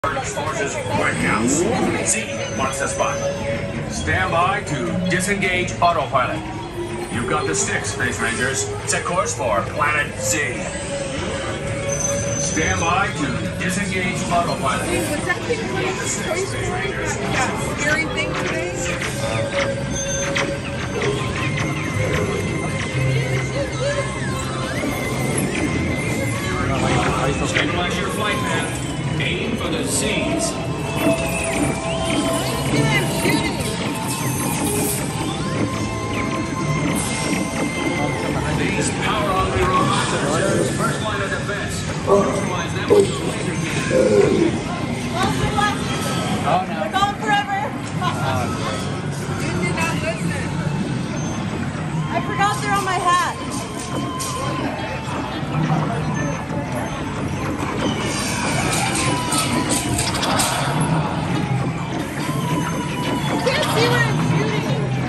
Forces White House. Z marks the spot. Stand by to disengage autopilot. You've got the stick, Space Rangers. Set course for Planet Z. Stand by to disengage autopilot. Wait, was that thing playing the Toy Story? That scary thing today? Stabilize your flight path. Aim for the Z's. These power-hungry robots are Earth's first line of defense. Neutralize them with laser cannon. Oh no. We're going forever. You did not listen. I forgot they're on my hat. See where I'm shooting?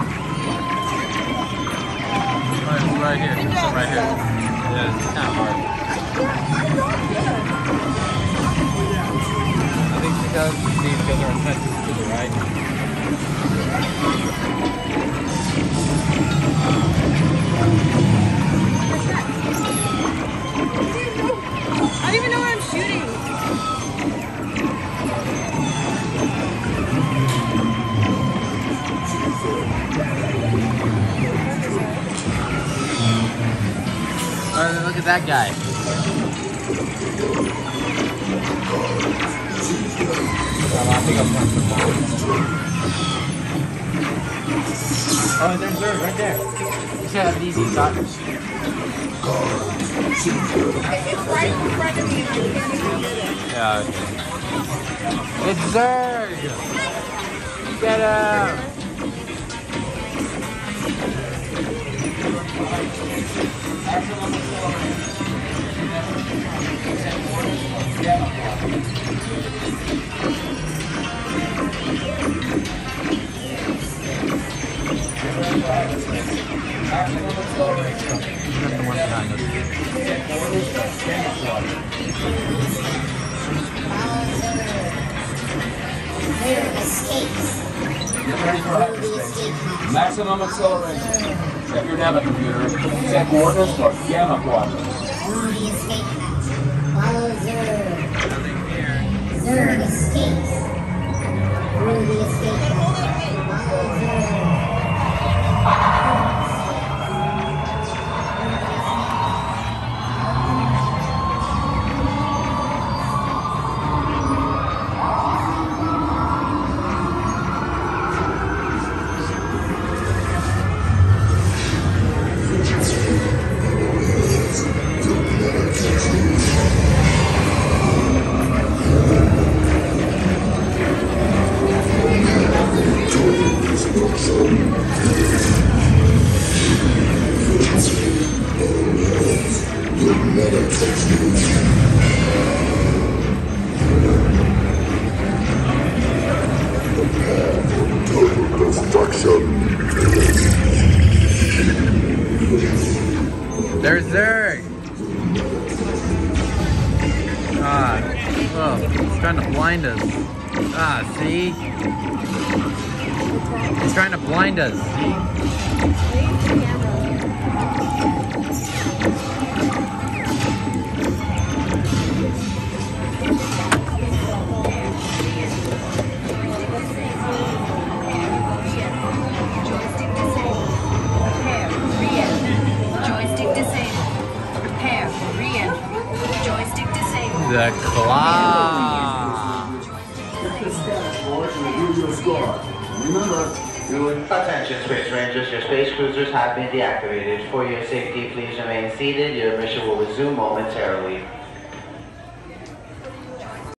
Right here. Right here. Yeah, it's kind of hard. I think because these guys are attached to the right. I don't even know where I'm shooting. Look at that guy. I think I'm going Oh, there's Zerg right there. You should have an easy shot. It's right in front of me and I can't even get it. Yeah. It's Zerg! Get him! Maximum acceleration. Check your nav computer. Set coordinates for gamma quadrant. Early escape hatch. Follow Zerg. Zerg escapes. Through the escape hatch. Follow Zerg. There's Zerg! Oh, he's trying to blind us. See? He's trying to blind us. The claw. Attention Space Rangers, your space cruisers have been deactivated. For your safety, please remain seated. Your mission will resume momentarily.